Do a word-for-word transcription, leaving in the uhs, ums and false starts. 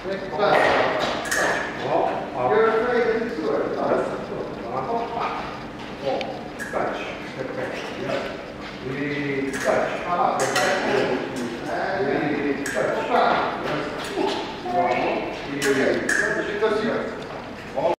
You're afraid to do it. Touch. We touch.